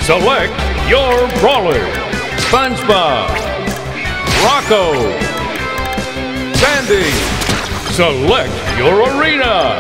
Select your brawler. SpongeBob, Rocko, Sandy. Select your arena.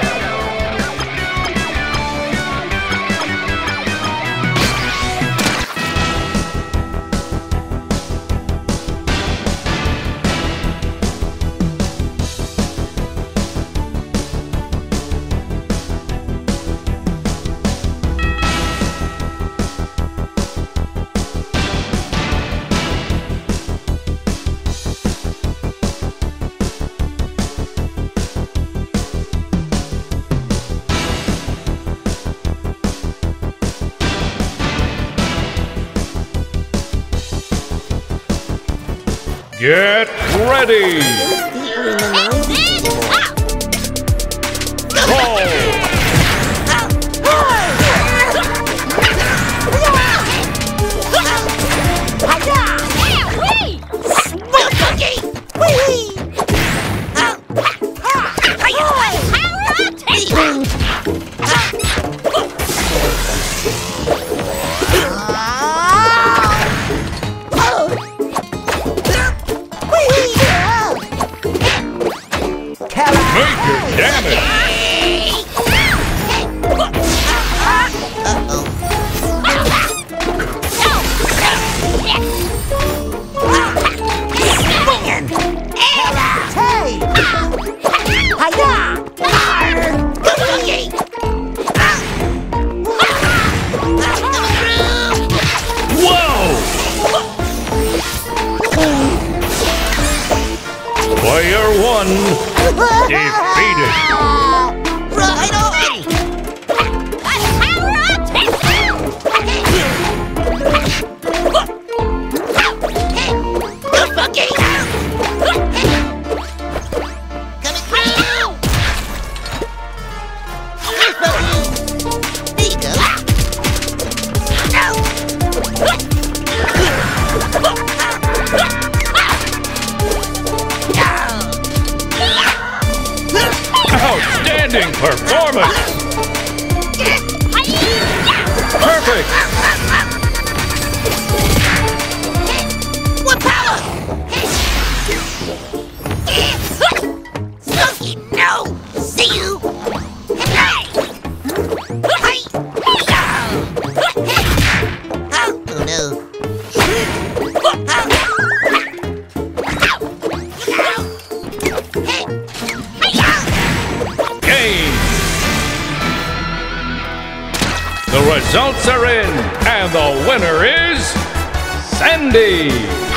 Get ready! Major damage! Player 1 defeated. Right on! Outstanding performance! Perfect! What power? Funky, no! See you! Hey! Oh no! The results are in, and the winner is Sandy!